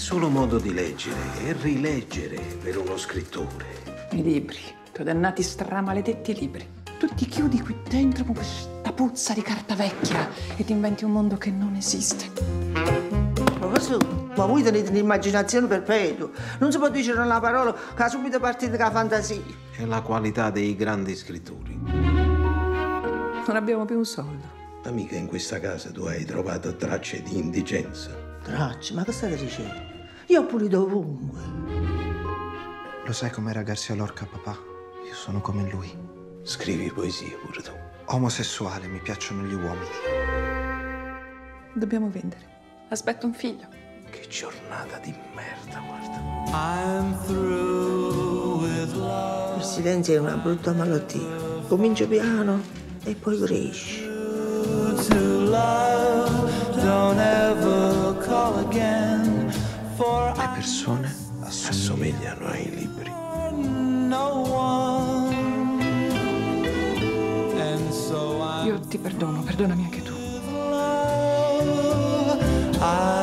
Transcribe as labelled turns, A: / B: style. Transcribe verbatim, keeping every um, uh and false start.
A: solo modo di leggere e rileggere per uno scrittore.
B: I libri, tuoi dannati stramaledetti libri. Tu ti chiudi qui dentro con questa puzza di carta vecchia e ti inventi un mondo che non esiste.
C: Ma questo, ma voi tenete un'immaginazione perpetua. Non si può dire una parola che ha subito partito con la fantasia.
A: È la qualità dei grandi scrittori.
B: Non abbiamo più un soldo.
A: Ma mica in questa casa tu hai trovato tracce di indigenza.
C: Tracce? Ma che state dicendo? Io ho pulito ovunque.
D: Lo sai com'era Garcia Lorca, papà? Io sono come lui.
A: Scrivi poesie pure tu.
D: Omosessuale, mi piacciono gli uomini.
B: Dobbiamo vendere. Aspetto un figlio.
A: Che giornata di merda, guarda.
E: I'm through with love.
C: Il silenzio è una brutta malattia. Comincia piano e poi cresce.
E: To love, don't ever call again. For
D: Le persone
A: Assomigliano ai libri.
E: no one. And so I'm
B: Io ti perdono, perdonami anche tu.
E: I